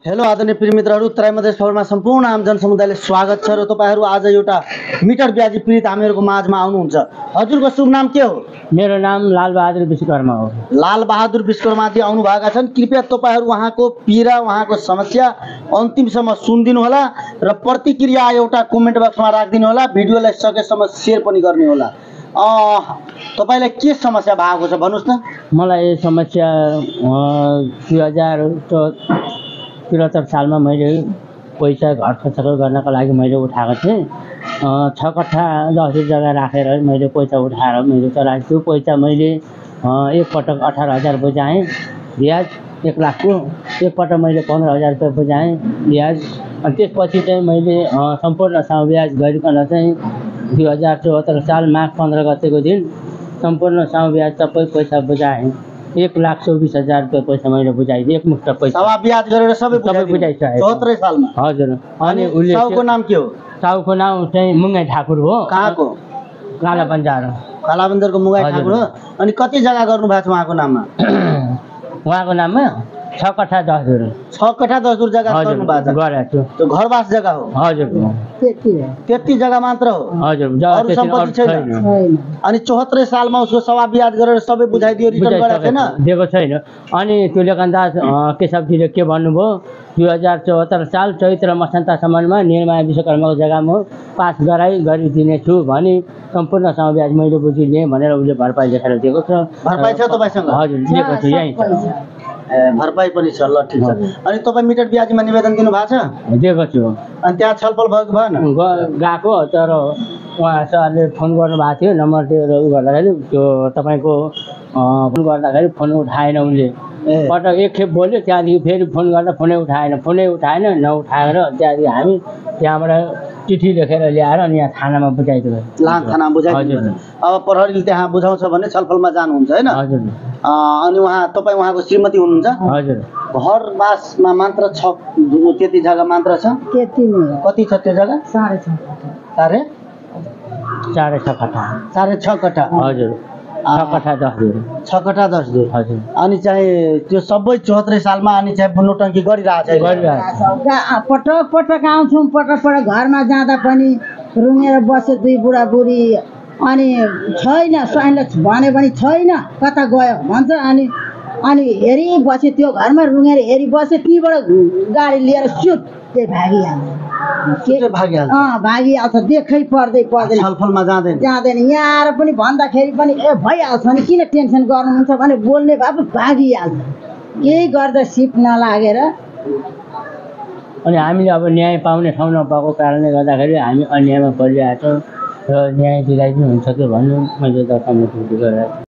Hello आदरणीय प्रिय मित्रहरू, तराई मधेस खबरमा सम्पूर्ण आम जनसमुदायले स्वागत छ र तपाईहरू आज एउटा मिटर ब्याजी पीडित हामीहरूको माझमा आउनुहुन्छ। हजुरको शुभ नाम के हो? मेरो नाम लालबहादुर विश्वकर्मा हो। लालबहादुर विश्वकर्माजी आउनु भएका छन्। कृपया तपाईहरू उहाँको पीडा, उहाँको समस्या अन्तिमसम्म सुनिदिनु होला र प्रतिक्रिया एउटा कमेन्ट बक्समा राखिदिनु होला। भिडियोलाई सकेसम्म शेयर पनि गर्ने होला। तपाईलाई के समस्या भएको छ भन्नुस् न। मलाई समस्या 2073 सालमा मैले पैसा घर खर्च गर्नको लागि मैले उठाएको थिएँ। 6 कट्ठा 10 जग्गा राखेर मैले पैसा उठाएर मैले चलाएको छु। पैसा मैले एकपटक 18,000 बुझाएँ ब्याज 1 लाखको, एकपटक मैले 15,000 रुपियाँ बुझाएँ ब्याज। अनि त्यसपछि चाहिँ मैले सम्पूर्ण साउ ब्याज गरिकन चाहिँ 2074 साल माघ 15 गतेको दिन सम्पूर्ण साउ ब्याज सबै पैसा बुझाएँ। 1,24,000 रुपियाँ पैसा मैले बुझाएँ, एकमुष्ट पैसा सबै ब्याज गरेर सबै बुझाइसकेँ 74 सालमा। हजुर। अनि उसले साउको नाम के हो? साउको नाम चाहिँ मुङ्गाई ठाकुर हो। कहाँको? काला बन्जार। काला बन्जारको मुङ्गाई ठाकुर हो। अनि कति जग्गा गर्नु भएको छ उहाँको नाममा? उहाँको नाममा 6 कट्ठा 10 दूर। 6 कट्ठा 10 दूर जग्गा गर्नु भएको छ। गरेको छु। त्यो घरवास जग्गा हो? हजुर। त्यति जग्गा मात्र हो? हजुर। अरू सम्पत्ति छैन? अनि 74 सालमा उसको सवा ब्याज गरेर सबै बुझाइदियो, रिटर्न गरेको छैन? दिएको छैन। अनि त्यो लेखनदास केशवजीले के भन्नुभयो, 2074 साल चैत्र मसान्तसम्ममा निर्माय विश्वकर्माको जग्गामा पास गरिदिने छु भने सम्पूर्ण साउ ब्याज मैले बुझिलिएँ भनेर उसले भरपाई लेखेर दिएको छ। भरपाई छ तपाईँसँग? हजुर, दिएको छु। यहीँ छ। भरपाई पनि छ। ल ठिक छ। अनि तपाईँ मिटर ब्याजमा निवेदन दिनु भएको छ? दिएको छु। अनि त्यहाँ छलफल भएको भएन? गएको, तर उहाँ सरले फोन गर्नुभएको थियो, नम्बर दिएर उ गर्दाखेरि त्यो तपाईँको फोन गर्दाखेरि फोन उठाएन उनले। पटक एकखेप बोल्यो, त्यहाँदेखि फेरि फोन गर्दा फोनै उठाएन। नउठाएर त्यहाँदेखि हामी त्यहाँबाट चिठी लेखेर ल्याएर अनि यहाँ थानामा बुझाइदियो। थानामा बुझाइदियो। अब प्रहरीले त्यहाँ बुझाउँछ भने छलफलमा जानुहुन्छ हैन? हजुर। अनि तपाईँ उहाँको श्रीमती हुनुहुन्छ? हजुर। घरवासमा मात्र छ, त्यति जग्गा मात्र छ? त्यति नै। कति छ त्यो जग्गा? 6.5 कट्ठा। 6.5 कट्ठा। हजुर। 6 कट्ठा 10 दूर। 6 कट्ठा 10 दूर। हजुर। अनि चाहिँ त्यो सबै 74 सालमा अनि चाहिँ नोटङ्की गरिरहेको छ? पटक आउँछौँ, पटक घरमा जाँदा पनि रुँगेर बस्यो 2 बुढाबुढी। अनि छैन, स्वाइनले भने पनि छैन, कता गयो भन्छ। अनि हेरि बस्यो, त्यो घरमा रुँगेर हेरि बस्यो, त्यहीबाट गाडी लिएर सुट त्यही भागिहाल्छ। देखै पर्दैन। छलफलमा जाँदैन। यहाँ आएर पनि भन्दाखेरि पनि भइहाल्छ नि, किन टेन्सन गर्नुहुन्छ भने बोल्ने भए भागिहाल्छ। केही गर्दा सिप नलागेर। अनि हामीले अब न्याय पाउने ठाउँ नपाएको कारणले गर्दाखेरि हामी अन्यायमा परिरहेको छौँ र न्याय दिलाइदिनु हुन्छ कि भन्नु मैले दर्शाउन खोजेको।